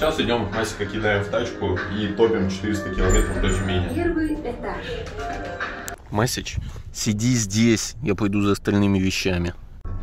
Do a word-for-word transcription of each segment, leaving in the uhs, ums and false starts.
Сейчас идем, Масика кидаем в тачку и топим четыреста километров до Тюмени. Первый этаж. Масич, сиди здесь, я пойду за остальными вещами.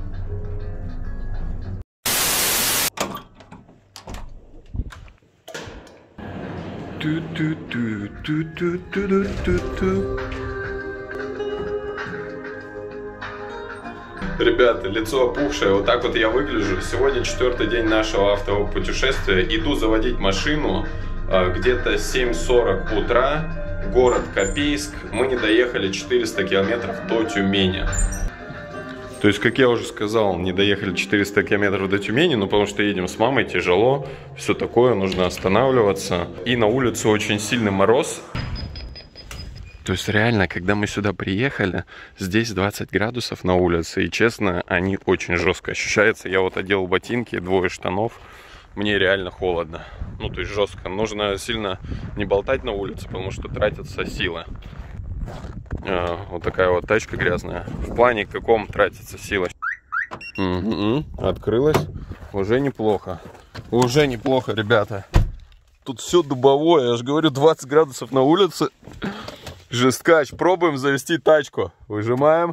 Ребята, лицо опухшее, вот так вот я выгляжу. Сегодня четвертый день нашего автового путешествия. Иду заводить машину где-то семь сорок утра, город Копейск. Мы не доехали четыреста километров до Тюмени. То есть, как я уже сказал, не доехали четыреста километров до Тюмени, но потому что едем с мамой, тяжело, все такое, нужно останавливаться. И на улице очень сильный мороз. То есть реально, когда мы сюда приехали, здесь двадцать градусов на улице, и честно, они очень жестко ощущаются. Я вот одел ботинки, двое штанов, мне реально холодно. Ну, то есть жестко. Нужно сильно не болтать на улице, потому что тратятся силы. А, вот такая вот тачка грязная. В плане каком тратится сила. Угу, открылась. Уже неплохо. Уже неплохо, ребята. Тут все дубовое, я же говорю, двадцать градусов на улице. Жесткач, пробуем завести тачку. Выжимаем.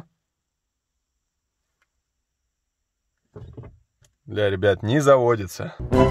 Бля, ребят, не заводится.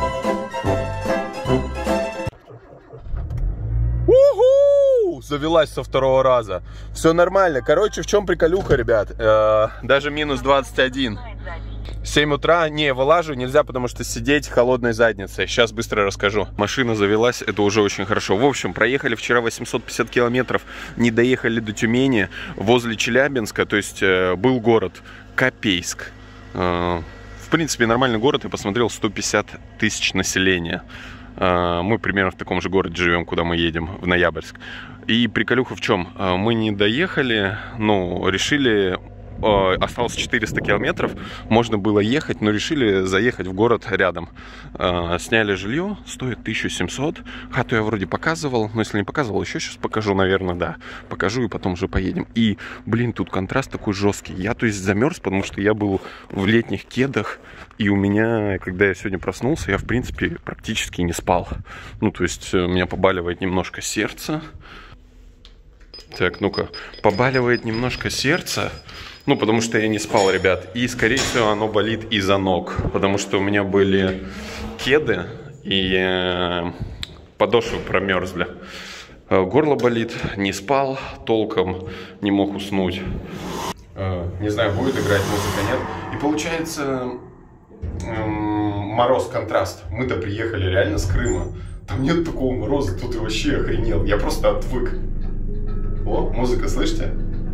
Уху! Завелась со второго раза. Все нормально. Короче, в чем приколюха, ребят? Э, даже минус двадцать один. семь утра, не, вылажу нельзя, потому что сидеть холодной задницей. Сейчас быстро расскажу. Машина завелась, это уже очень хорошо. В общем, проехали вчера восемьсот пятьдесят километров, не доехали до Тюмени, возле Челябинска, то есть э, был город Копейск. Э, в принципе, нормальный город, я посмотрел, сто пятьдесят тысяч населения. Э, мы примерно в таком же городе живем, куда мы едем, в Ноябрьск. И приколюха в чем? Э, мы не доехали, ну, решили... Осталось четыреста километров, можно было ехать, но решили заехать в город рядом. Сняли жилье, стоит тысяча семьсот. Хату я вроде показывал, но если не показывал, еще сейчас покажу, наверное, да. Покажу и потом уже поедем. И, блин, тут контраст такой жесткий. Я, то есть, замерз, потому что я был в летних кедах, и у меня, когда я сегодня проснулся, я, в принципе, практически не спал. Ну, то есть, у меня побаливает немножко сердце. Так, ну-ка, побаливает немножко сердце. Ну, потому что я не спал, ребят. И, скорее всего, оно болит из-за ног. Потому что у меня были кеды, и э, подошвы промерзли. Горло болит, не спал толком, не мог уснуть. Э, не знаю, будет играть музыка, нет. И получается, э, мороз, контраст. Мы-то приехали реально с Крыма. Там нет такого мороза, тут и вообще охренел. Я просто отвык. О, музыка, слышите?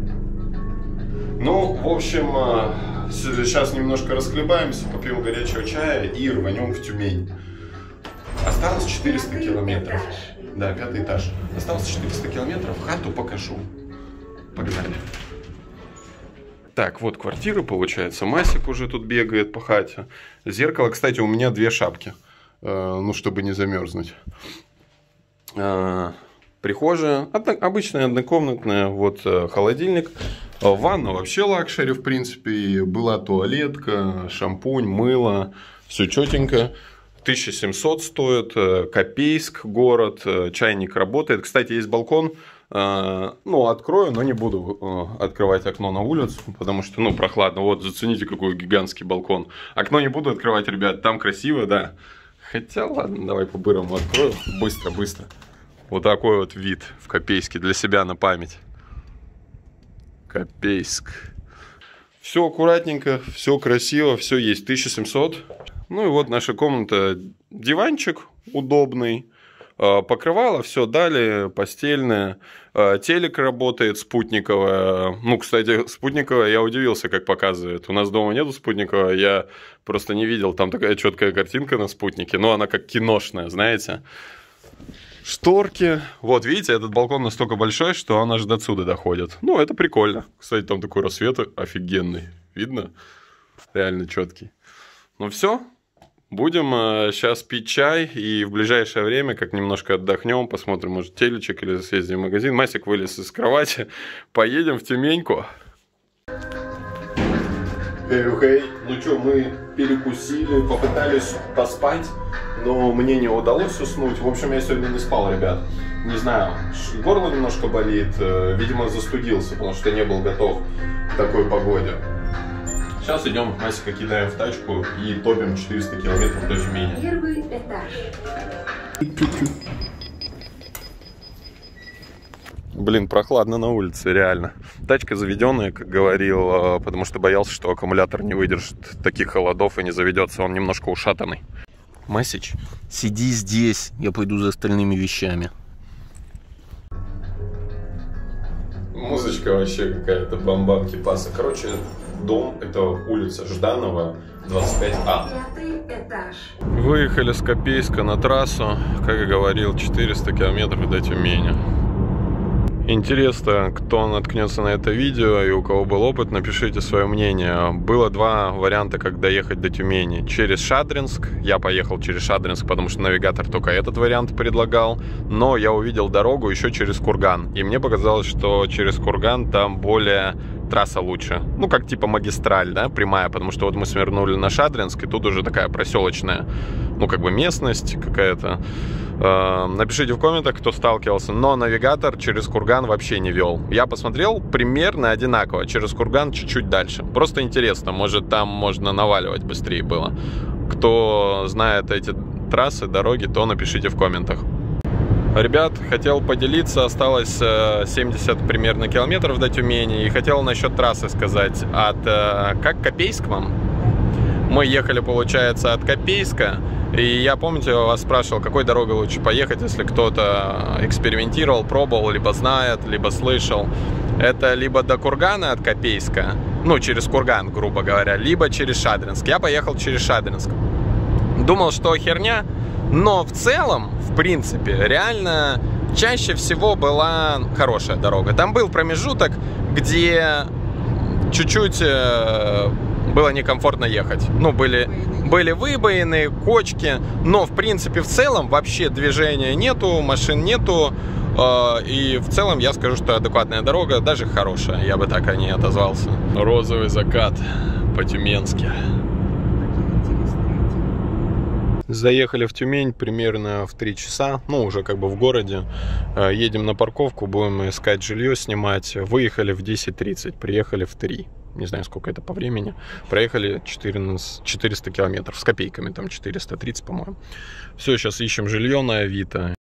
Ну, в общем, сейчас немножко расхлебаемся, попьем горячего чая и рванем в Тюмень. Осталось четыреста километров. Да, пятый этаж. Осталось четыреста километров, хату покажу. Погнали. Так, вот квартира получается. Масик уже тут бегает по хате. Зеркало, кстати, у меня две шапки. Ну, чтобы не замерзнуть. Прихожая, обычная однокомнатная, вот холодильник. Ванна вообще лакшери, в принципе. Была туалетка, шампунь, мыло, все четенько. тысяча семьсот стоит, Копейск город, чайник работает. Кстати, есть балкон. Ну, открою, но не буду открывать окно на улицу, потому что, ну, прохладно. Вот, зацените, какой гигантский балкон. Окно не буду открывать, ребят, там красиво, да. Хотя, ладно, давай по-бырому открою. Быстро, быстро. Вот такой вот вид в Копейске для себя на память. Копейск. Все аккуратненько, все красиво, все есть. тысяча семьсот. Ну и вот наша комната. Диванчик удобный. Покрывало, все дали, постельное. Телек работает, спутниковая. Ну, кстати, спутниковая, я удивился, как показывает. У нас дома нету спутниковой, я просто не видел. Там такая четкая картинка на спутнике. Но она как киношная, знаете. Шторки. Вот, видите, этот балкон настолько большой, что он аж до отсюда доходит. Ну, это прикольно. Кстати, там такой рассвет офигенный. Видно? Реально четкий. Ну, все. Будем э, сейчас пить чай. И в ближайшее время, как немножко отдохнем, посмотрим, может, телечек или съездим в магазин. Масик вылез из кровати. Поедем в Тюменьку. Эй, эй. Ну что, мы перекусили, попытались поспать. но мне не удалось уснуть. В общем, я сегодня не спал, ребят. Не знаю, горло немножко болит, видимо, застудился, потому что не был готов к такой погоде. Сейчас идем, Масика кидаем в тачку и топим четыреста километров до Тюмени. Первый этаж. Блин, прохладно на улице, реально. Тачка заведенная, как говорил, потому что боялся, что аккумулятор не выдержит таких холодов и не заведется, он немножко ушатанный. Масич, сиди здесь, я пойду за остальными вещами. Музычка вообще какая-то, бамбам, кипаса. Короче, дом, это улица Жданова, двадцать пять А. Выехали с Копейска на трассу, как и говорил, четыреста километров до Тюмени. Интересно, кто наткнется на это видео и у кого был опыт, напишите свое мнение. Было два варианта, как доехать до Тюмени. Через Шадринск. Я поехал через Шадринск, потому что навигатор только этот вариант предлагал. Но я увидел дорогу еще через Курган. И мне показалось, что через Курган там более трасса лучше. Ну, как типа магистраль, да, прямая. Потому что вот мы свернули на Шадринск, и тут уже такая проселочная, ну, как бы местность какая-то. Напишите в комментах, кто сталкивался. Но навигатор через Курган вообще не вел. Я посмотрел, примерно одинаково. Через Курган чуть-чуть дальше. Просто интересно, может там можно наваливать быстрее было. Кто знает эти трассы, дороги, то напишите в комментах. Ребят, хотел поделиться, осталось семьдесят примерно километров до Тюмени. И хотел насчет трассы сказать. От, как Копейск вам? Мы ехали, получается, от Копейска. И я, помните, вас спрашивал, какой дорогой лучше поехать, если кто-то экспериментировал, пробовал, либо знает, либо слышал. Это либо до Кургана от Копейска, ну, через Курган, грубо говоря, либо через Шадринск. Я поехал через Шадринск. Думал, что херня, но в целом, в принципе, реально чаще всего была хорошая дорога. Там был промежуток, где чуть-чуть было некомфортно ехать. Ну, были, были выбоины, кочки, но, в принципе, в целом вообще движения нету, машин нету. Э, и в целом я скажу, что адекватная дорога, даже хорошая, я бы так о ней отозвался. Розовый закат по-тюменски. Заехали в Тюмень примерно в три часа, ну, уже как бы в городе. Едем на парковку, будем искать жилье, снимать. Выехали в десять тридцать, приехали в три. Не знаю, сколько это по времени. Проехали четыреста километров с копейками, там четыреста тридцать, по-моему. Все, сейчас ищем жилье на Авито.